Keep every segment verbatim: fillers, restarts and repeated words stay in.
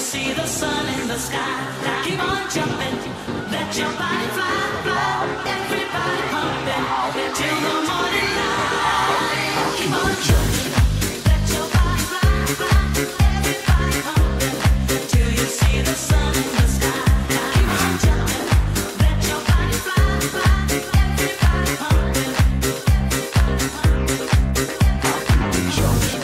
see the sun in the sky. Keep on jumping, let your body fly, fly. Everybody pumping till the morning light. Keep on jumping, let your body fly, fly. Everybody pumping till you see the sun in the sky. Keep on jumping, let your body fly, fly. Everybody pumping, everybody pumping. Jumping.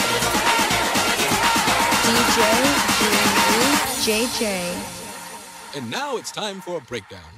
J J. And now it's time for a breakdown.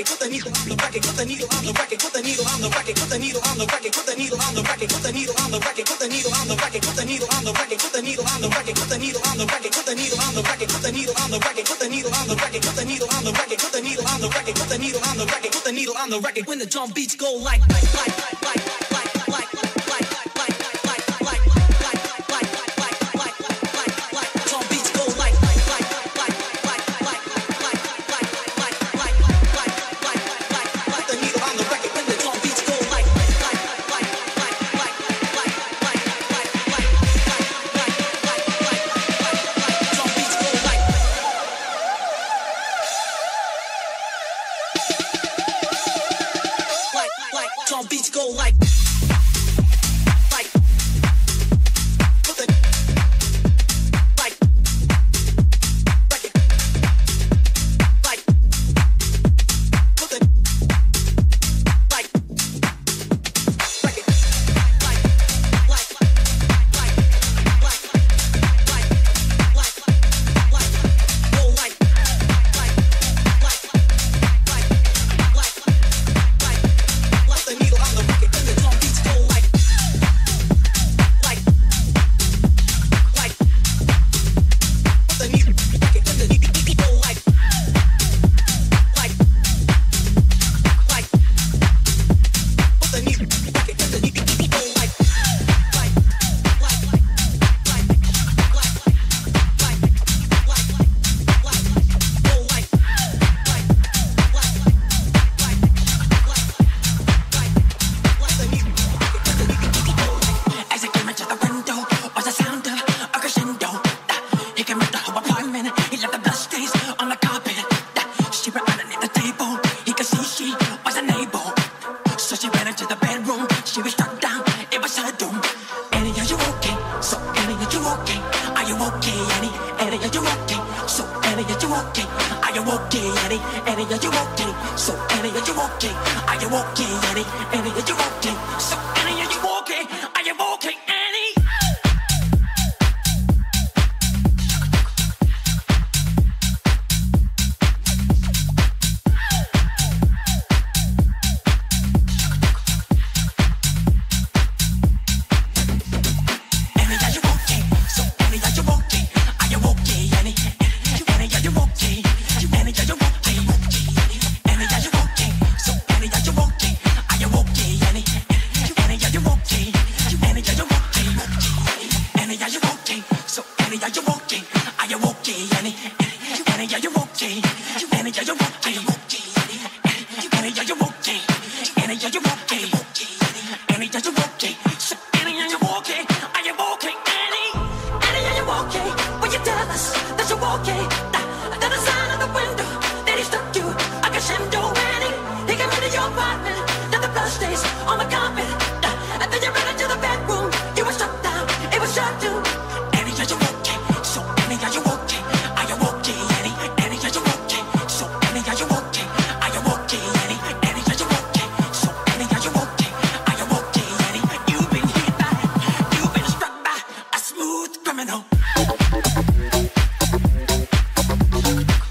record, put the needle on the record, put the needle on the record, put the needle on the record, put the needle on the record, put the needle on the record, put the needle on the record, put the needle on the record, put the needle on the record, put the needle on the record, put the needle on the record, put the needle on the record, put the needle on the record, put the needle on the record, put the needle on the record, put the needle on the record, put the needle on the record, put the needle on the record. When the drum beats go like like like like like like like like like like like drum beats go like like like like like like like like like like like like the needle on the record. When the drum beats go like like like like like like like like like drum beats go like like like drum beats go like like put the like like like put the like like like like like like like like like go like like like like like like like the needle on the record when the drum beats go like like like put the needle record when the needle go like like like put the needle record when the needle go like like like like like like like like like go like like like like As I came into the window was the sound of a crescendo. He came into her apartment. He left the blood stains on the carpet. She ran underneath the table. He could see she wasn't able. So she ran into the bedroom. She was struck down. It was her doom. Annie, are you okay? So Annie, are you okay? Are you okay, Annie? Annie, are you okay? So Annie, are you okay? Are you okay, Annie? Annie, are you okay? So Annie, are you okay? Are you okay, Annie? Annie, are you okay? So Annie, are you okay? Are you okay, Annie? Annie, are you okay? So Annie, are you okay? Are you okay, Annie? Annie, are you okay? Annie, are you okay? Annie, are you okay? So Annie, are you okay? Are you okay, Annie? Annie, are you okay? Annie, are you okay? Annie, are you okay? So Annie, are you okay? Are you okay, Annie? Annie, are you okay? Annie, are you okay? Annie, are you okay? Annie, are you okay? Annie, are you okay? So Annie, are you okay? Are you okay, Annie? Annie, are you okay? Will you tell us that you're okay? That, that the sign of the window that he stuck you a crescendo, Annie. He came into your apartment, that the blood stains on the carpet. And then you ran into the bedroom. You were struck down. It was shot too. Annie, are you okay? So Annie, are you okay? Are you okay, Annie? Annie, are you okay? So Annie, are you okay? Are you okay, Annie? Annie, are you okay? So Annie, are you okay? Are you okay, Annie? You've been hit by, you've been struck by a smooth criminal.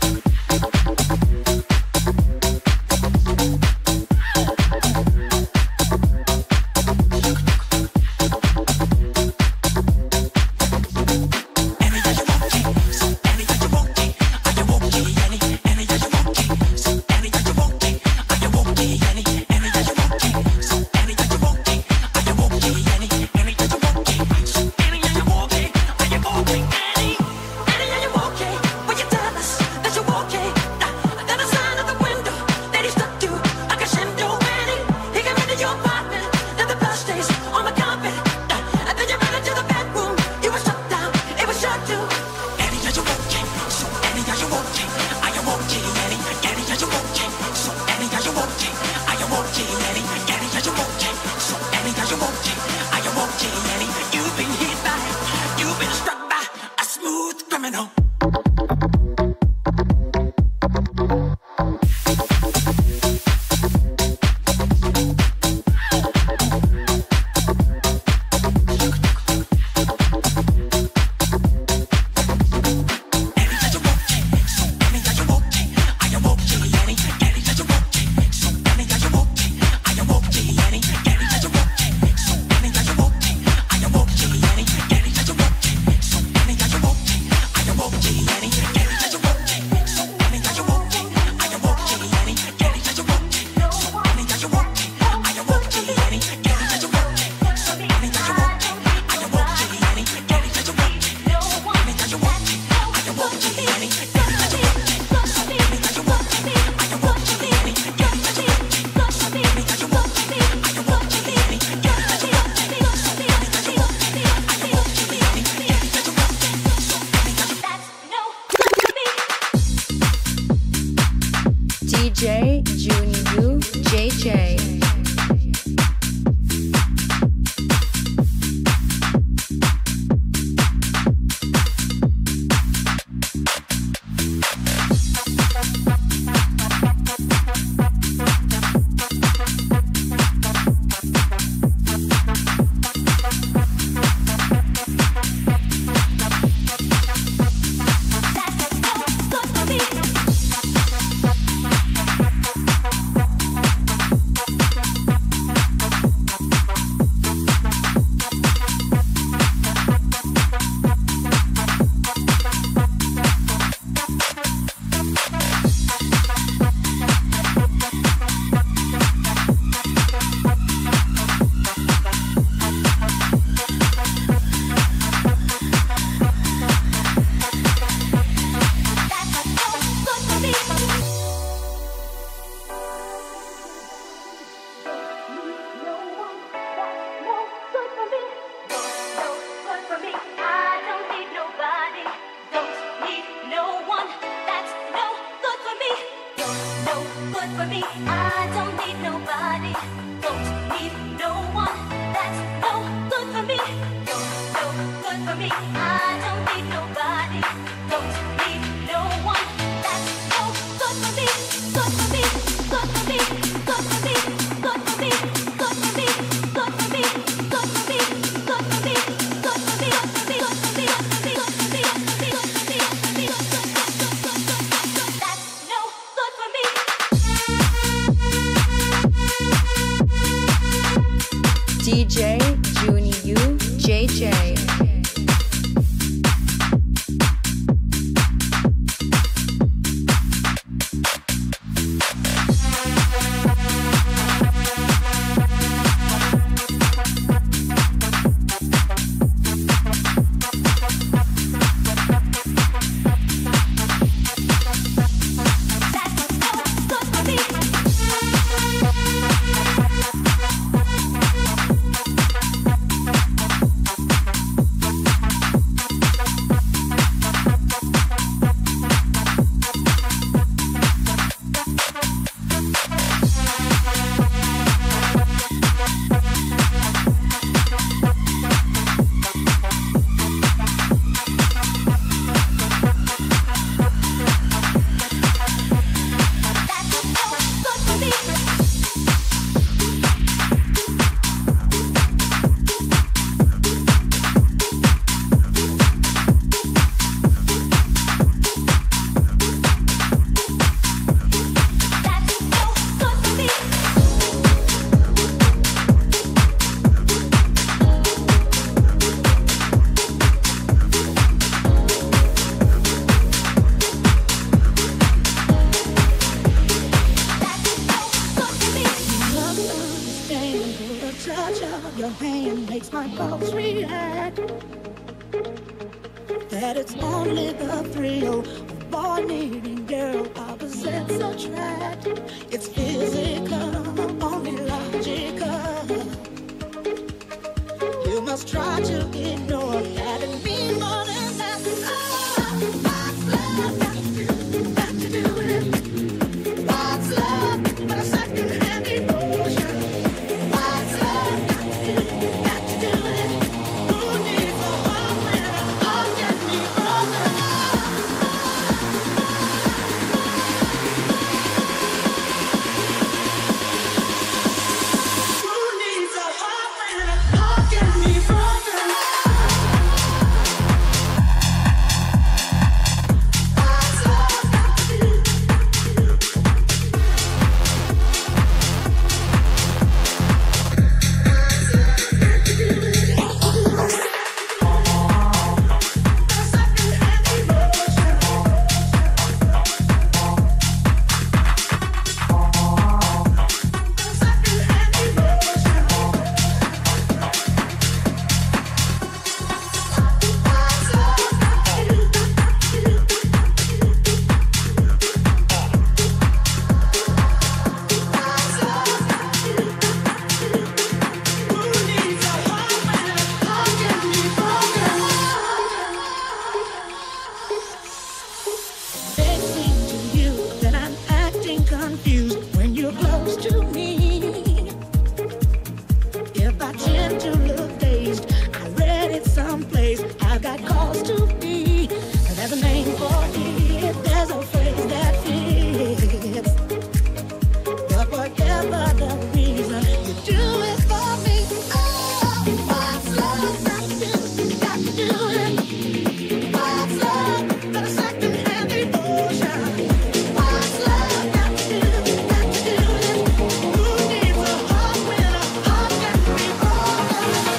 confused when you're close to me. If I tend to look dazed, I read it someplace. I've got cause to be. There's a name for it. There's a phrase that fits. But whatever the reason, you do it for me. Oh, what's love got to do? Got to do it. What's love but a second-hand devotion? What's love got to do? Got to do it. Who needs a heart when a heart can be broken?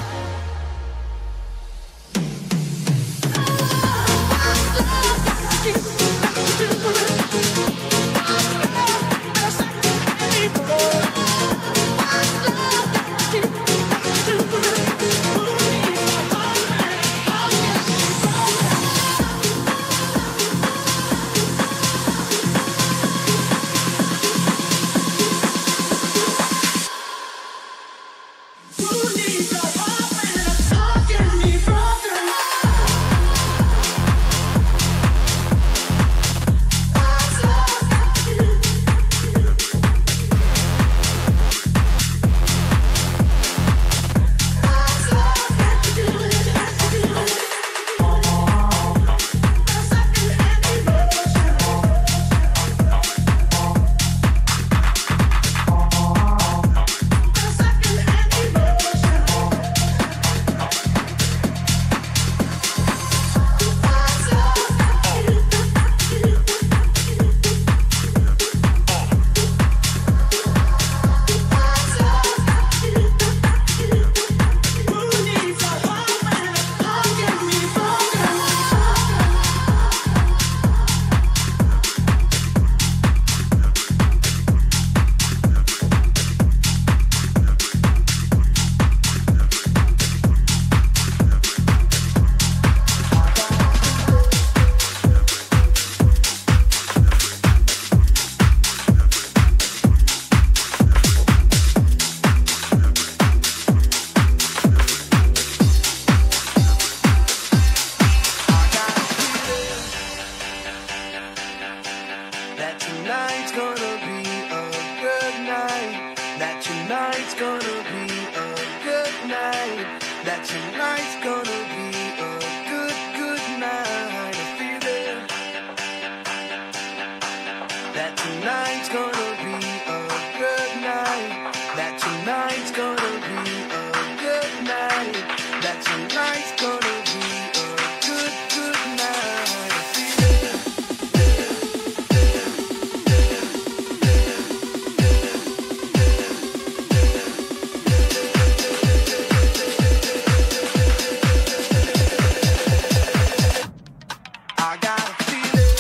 What's love got to do? Got to do it. What's love but a second-hand devotion? What's love got to do? Got to do it. Who needs a heart when a heart can be broken? Who needs a heart when a heart can be broken? What's love got to do? What's love got to do? Got to do it. A second-hand devotion. A second-hand devotion. What's love got to do? What's love got to do? Who needs a heart when a heart can be broken? That tonight's gonna be a good night. That tonight's gonna be a good night. That tonight's gonna be a good, good night. I feel it. That tonight's gonna be a good night. That tonight's gonna be a good night. That tonight's gonna be a good, good night. I feel it. I got a feeling.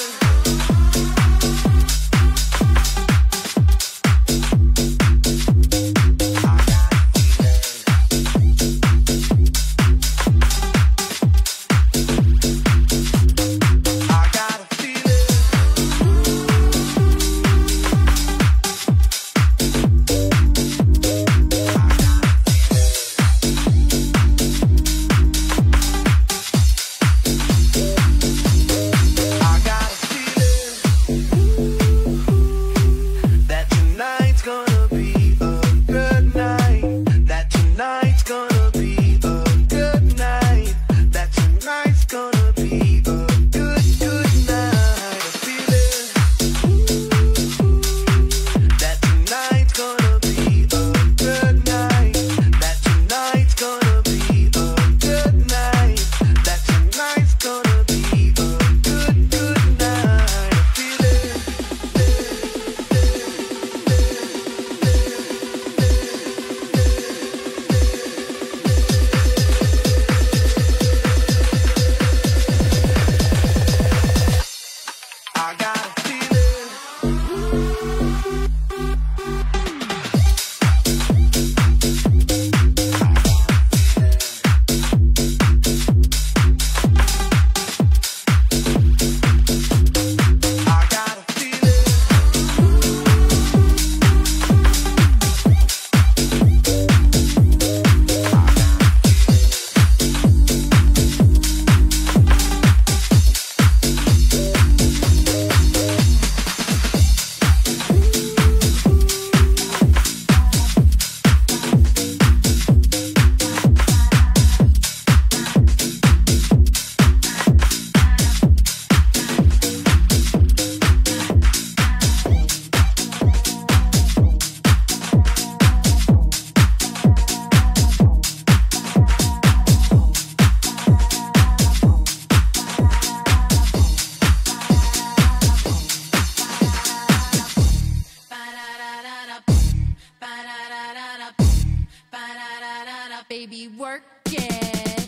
work it.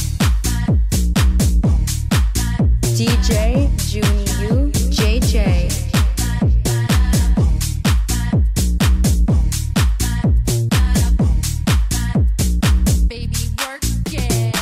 D J Junior J J. Baby, work it.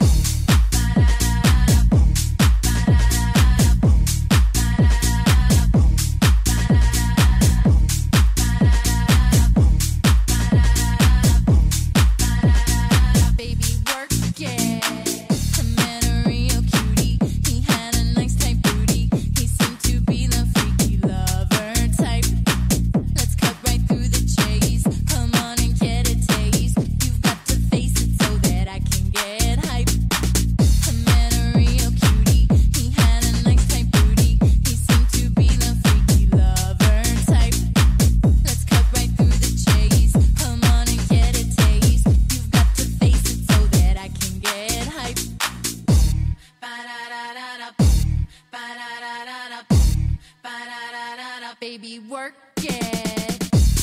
Baby, work it. A man, a real cutie. He had a nice tight booty. He seemed to be the freaky lover type. Let's cut right through the chase. Come on and get a taste. You've got to face it so that I can get hype. A man, a real cutie. He had a nice tight booty. He seemed to be the freaky lover type. Let's cut right through the chase. Come on and get a taste. You've got to face it so that I can get hype. Ba-da-da-da-da, ba-da-da-da-da, ba-da-da-da-da. Baby, work it.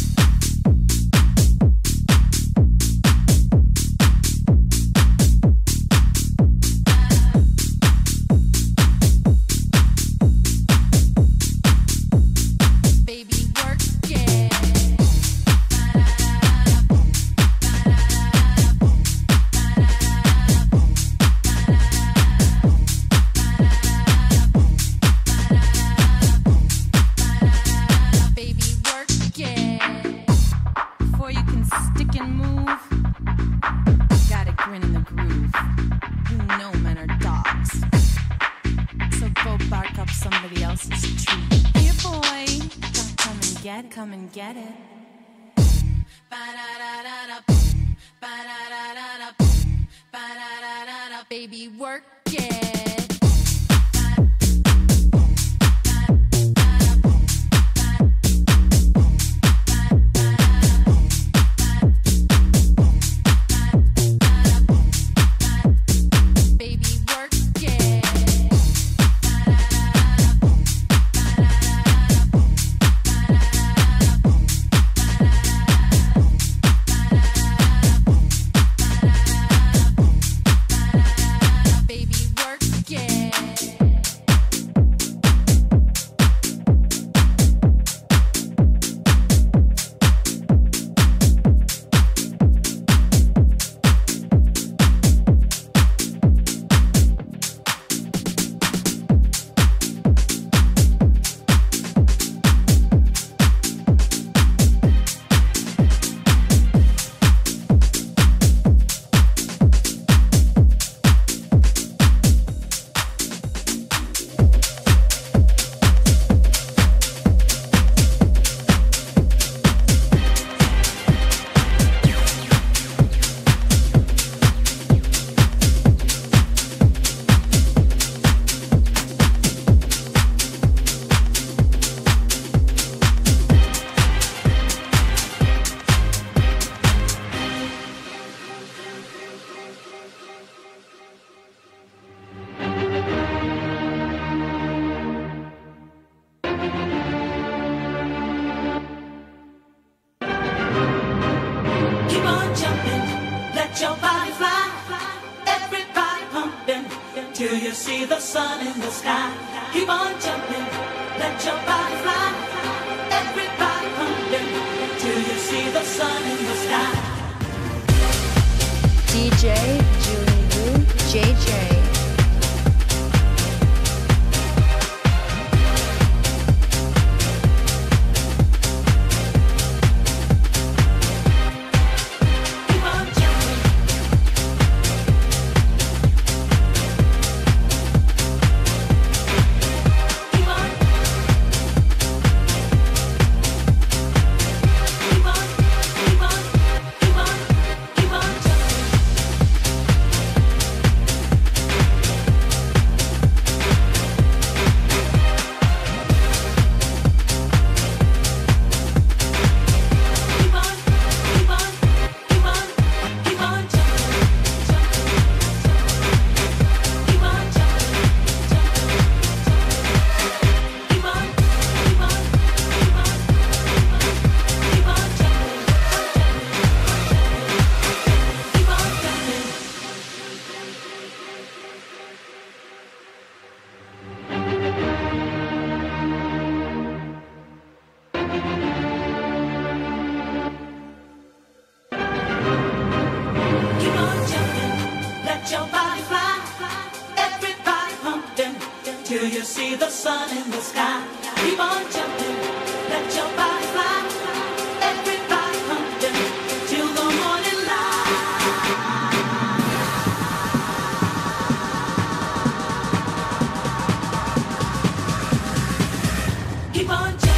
Baby, work it. Baby, work it. Before you can stick and move, gotta grin in the groove. You know men are dogs, so go bark up somebody else's tree. Here, boy, come come and get, come and get it. Ba-da-da-da-da, ba-da-da-da-da, ba-da-da-da-da. Baby, work it. Baby, work it. Baby, work it. Keep on jumping, let your body fly. Everybody pumping till you see the sun in the sky. Keep on jumping, let your body fly. Everybody pumping till you see the sun in the sky. D J Junior J J. Keep on jumping. Keep on. Keep on. Keep on. Keep on. Keep on jumping. sun in the sky. Keep on jumping, let your body fly. Everybody pumping till the morning light. Keep on jumping.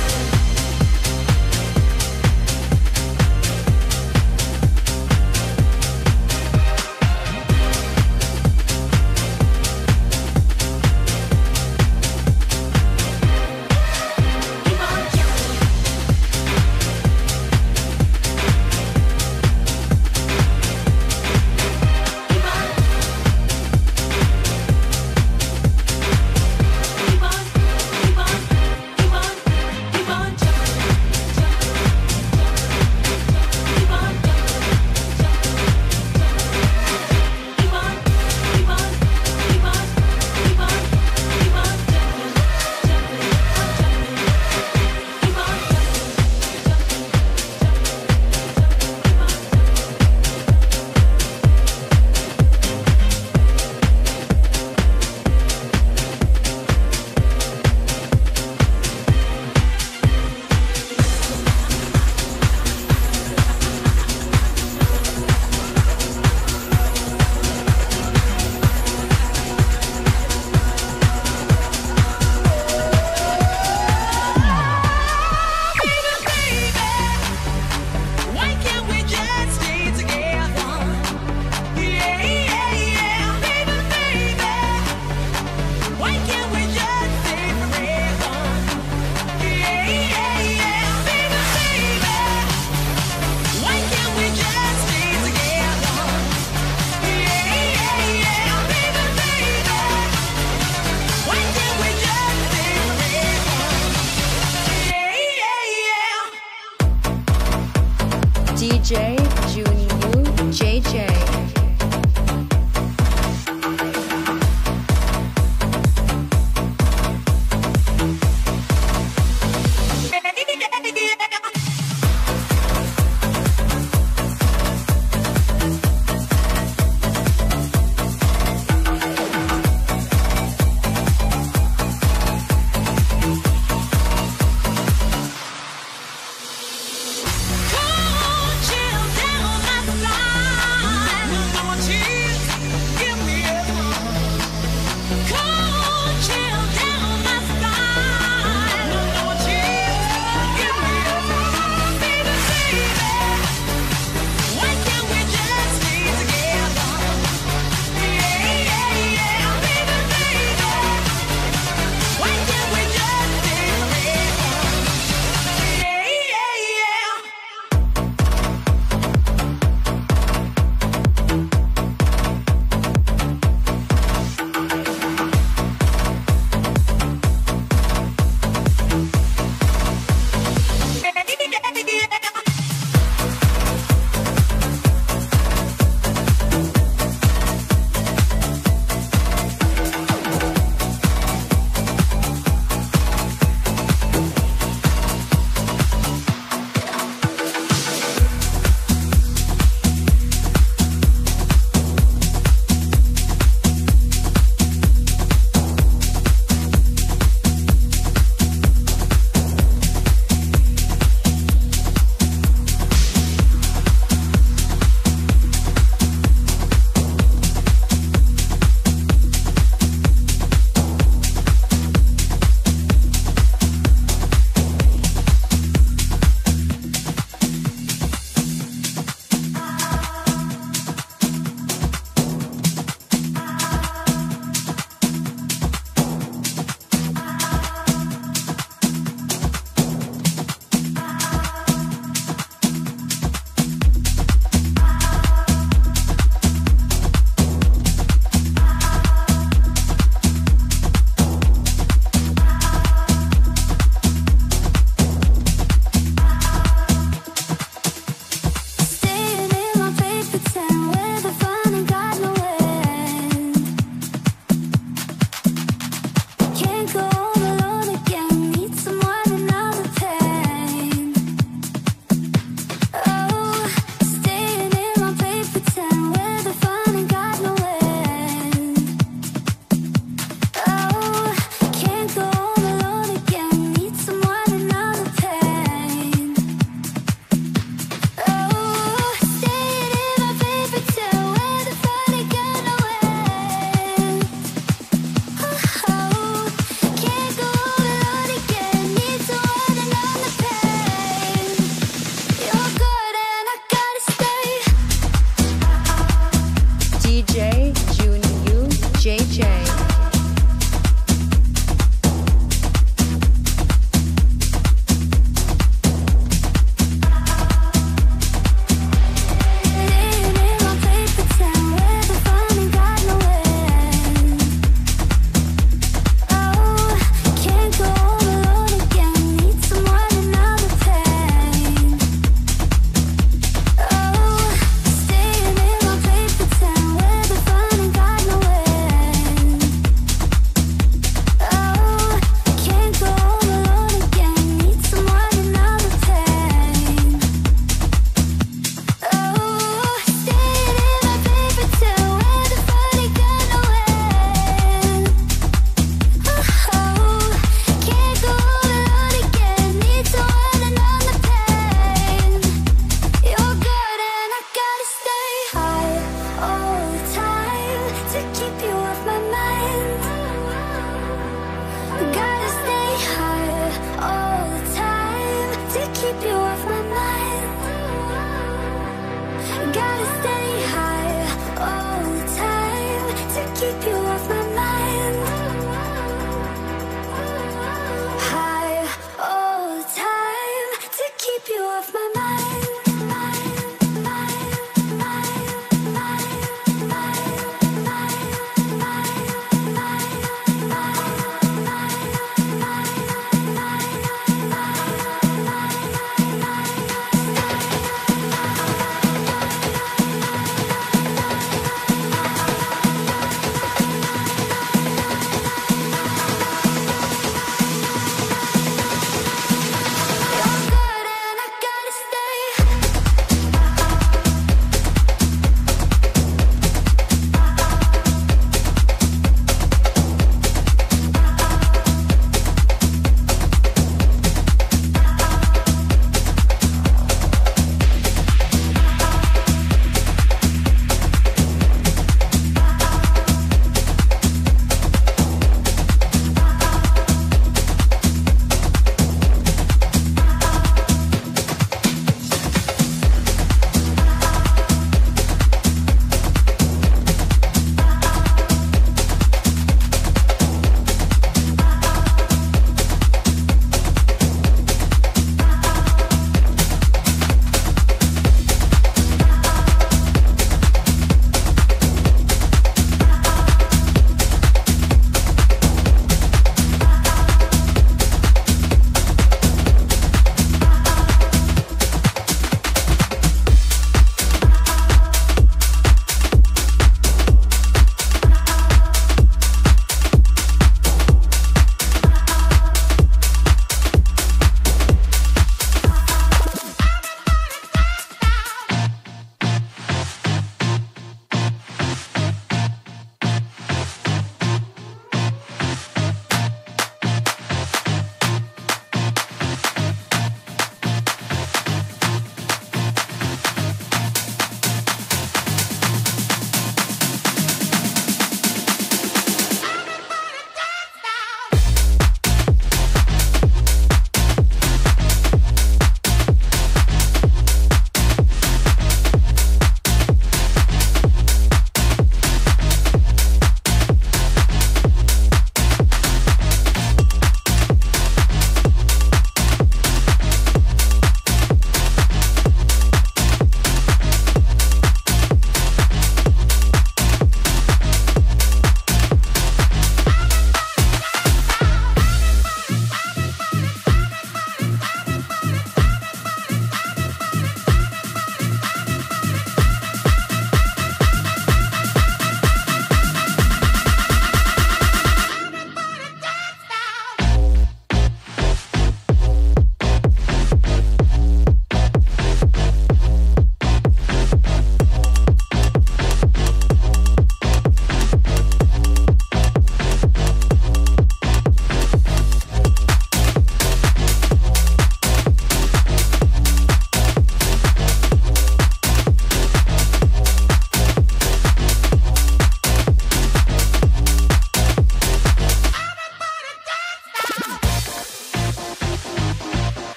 D J Junie U J J. Children.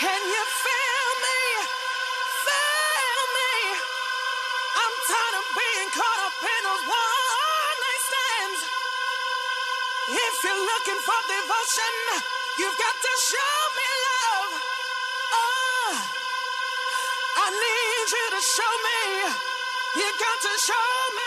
Can you feel me? Feel me? I'm tired of being caught up in those one-night stands. If you're looking for devotion, you've got to show me love. Oh, I need you to show me. You got to show me.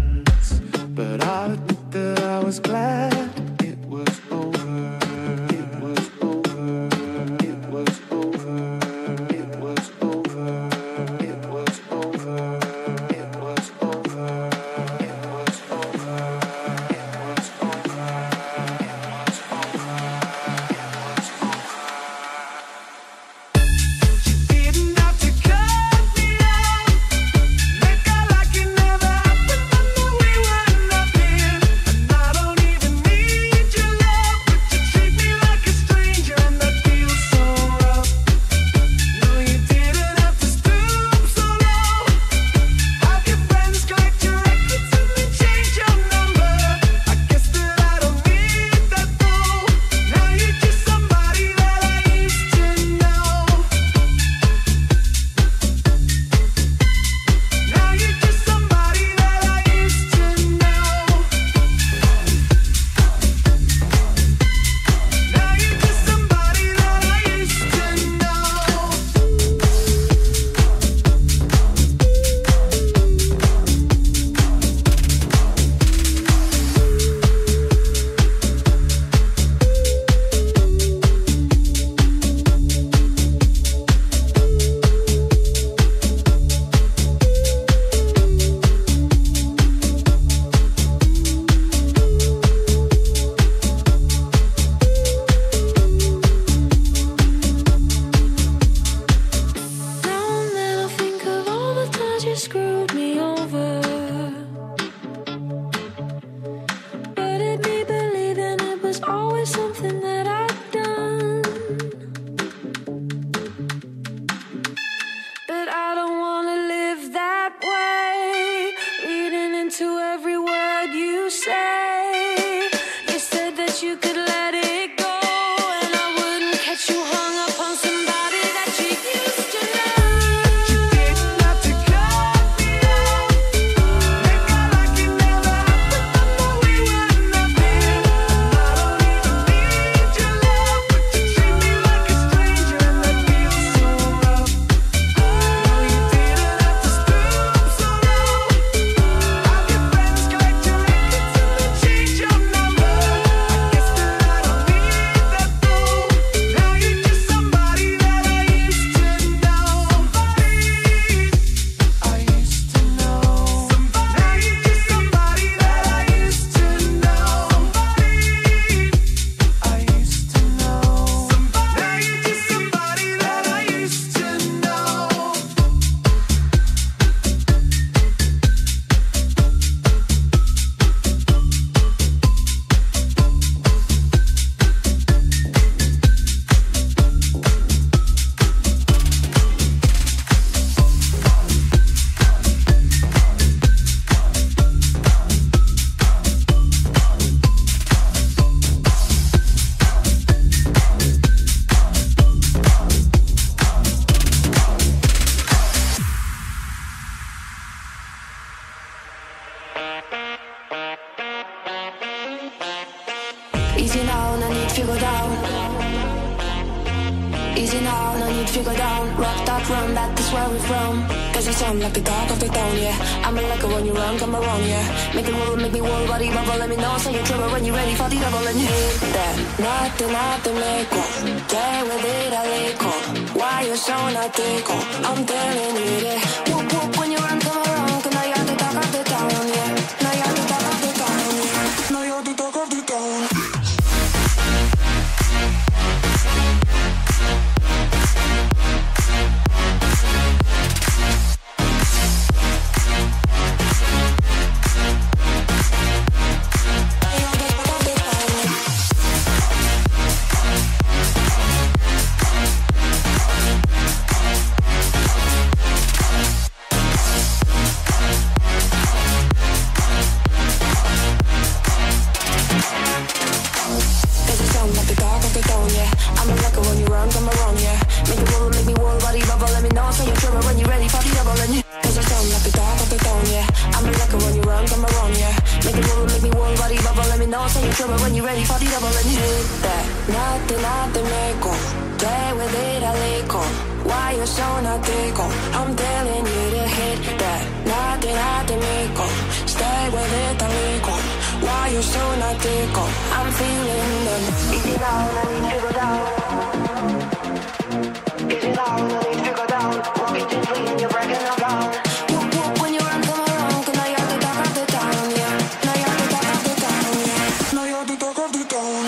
was glad it was over. Easy now, no need to go down. Easy now, no need to go down. Rock that run, that is where we're from. Cause you sound like the dog of the town, yeah. I'm a like when you run, come around, yeah. Make me roll, make me roll, body bubble. Let me know, say you're trouble when you're ready for the double. And hit that, nothing, nothing, make one. Play with it, I let go. Why you so not take on? I'm telling you that. Whoop, whoop, when you run, come around. Cause now you're the dog of the town, yeah. Now you're the dog of the town, yeah. Now you're the dog of the town. I'm feeling them. Easy now, no need to go down. Easy now, no need to go down. Walking gently and you're breaking them down. Whoop whoop when you run, come around. Cause now you're the dog of the town, yeah. Now you're the dog of the town, yeah. Now you're the dog of the town.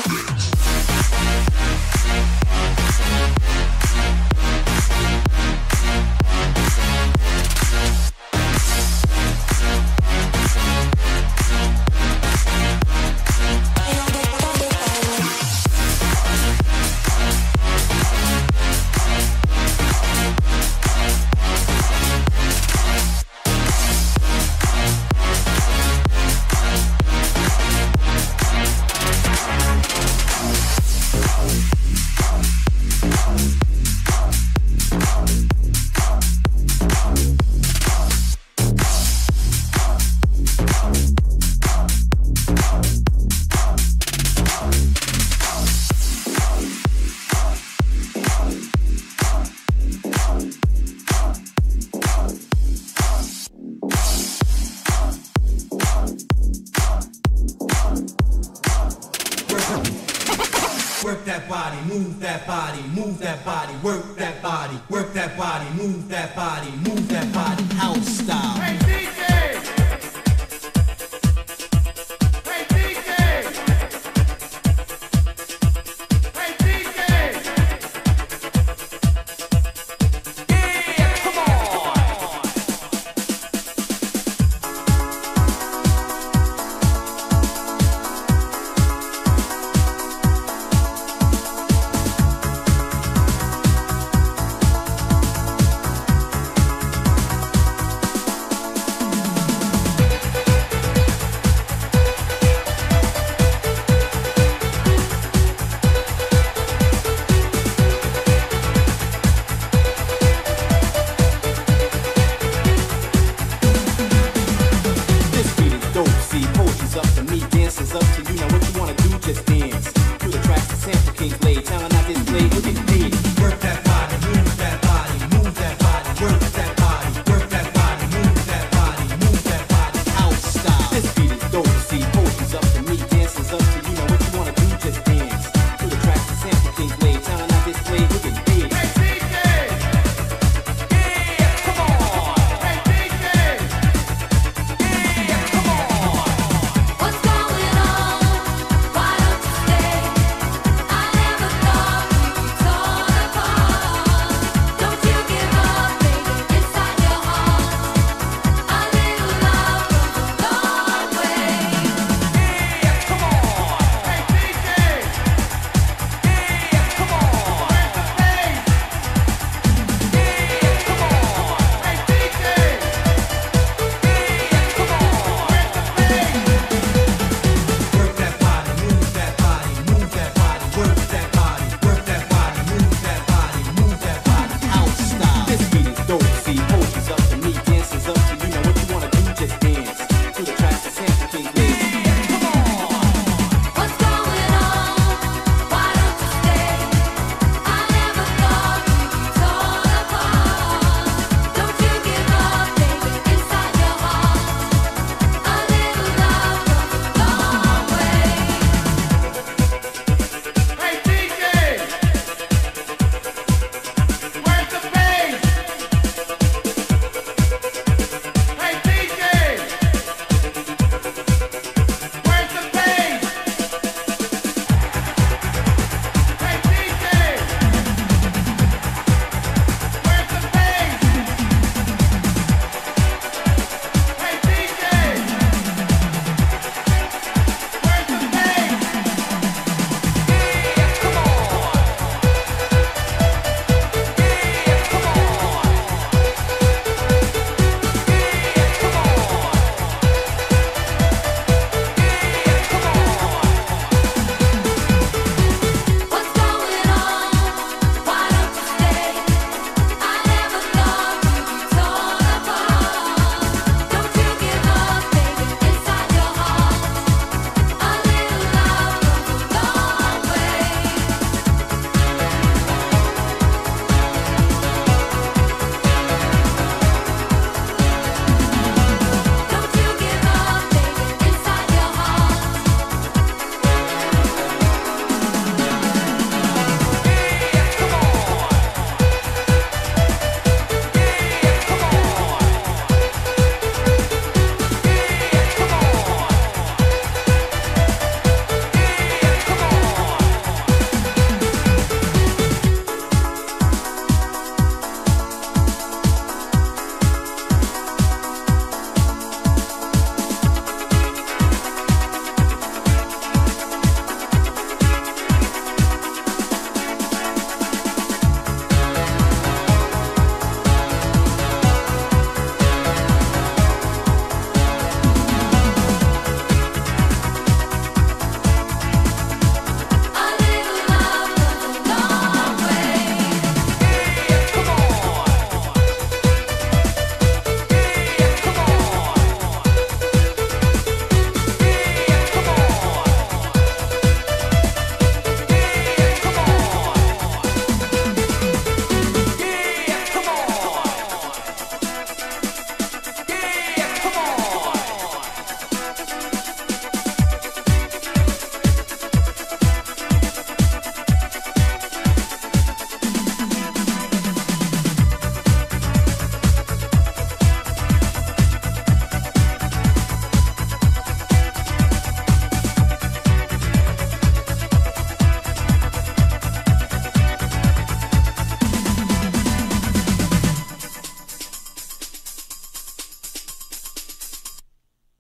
Work that body, move that body, move that body, work that body, work that body, move that body, move that body, house style. Hey D J! Hey D J! Hey D J! Yeah, come on! Up to me, dances up to you. Now what you wanna do, just dance.